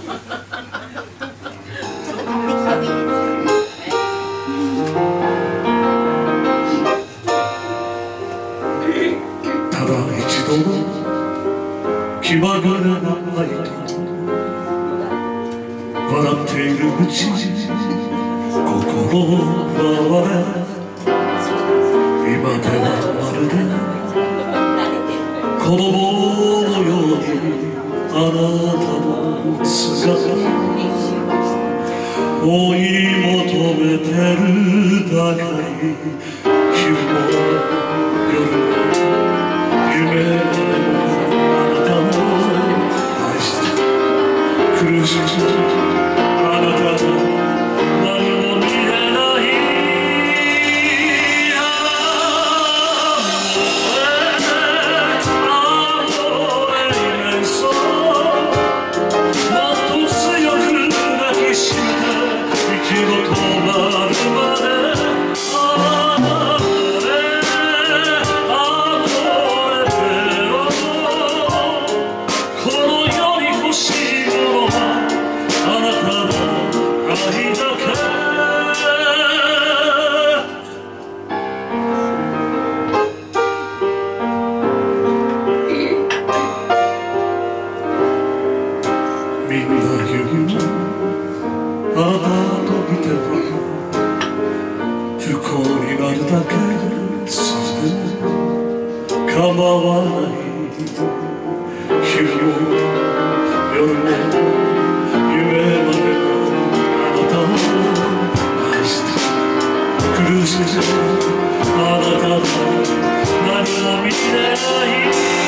ただ一度の気まぐれな愛と笑っているうちに心は割れ、今ではまるで子供のようにあなたの姿追い求めてるだけに、昼も夜も夢までもあなたを愛して苦しくあなたの何も見えないみんな言うあなたと見ては不幸になるだけ、それで構わない。昼も夜も夢までもあなたを愛して苦しくあなたの何も見えない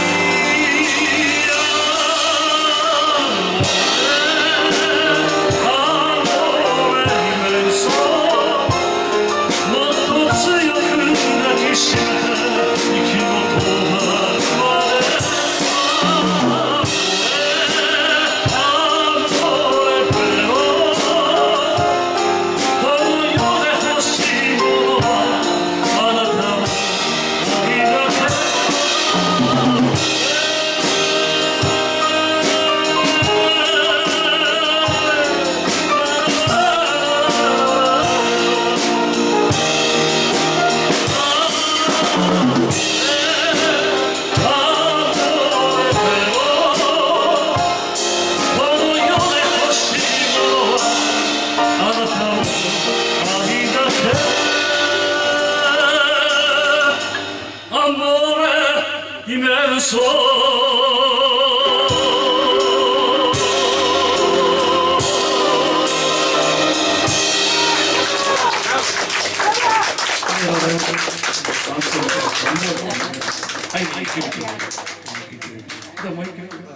。Inmenso. Ay,